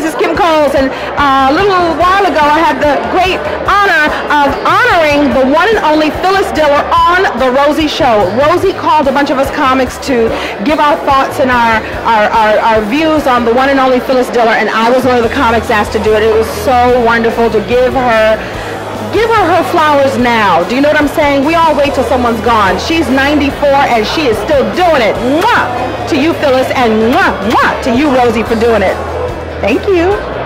is Kim Coles, and a little while ago I had the great honor of honoring the one and only Phyllis Diller on the Rosie Show. Rosie called a bunch of us comics to give our thoughts and our views on the one and only Phyllis Diller, and I was one of the comics asked to do it. It was so wonderful to give her her flowers now. Do you know what I'm saying? We all wait till someone's gone. She's 94 and she is still doing it. Mwah! To you, Phyllis, and mwah, mwah, to you, Rosie, for doing it. Thank you.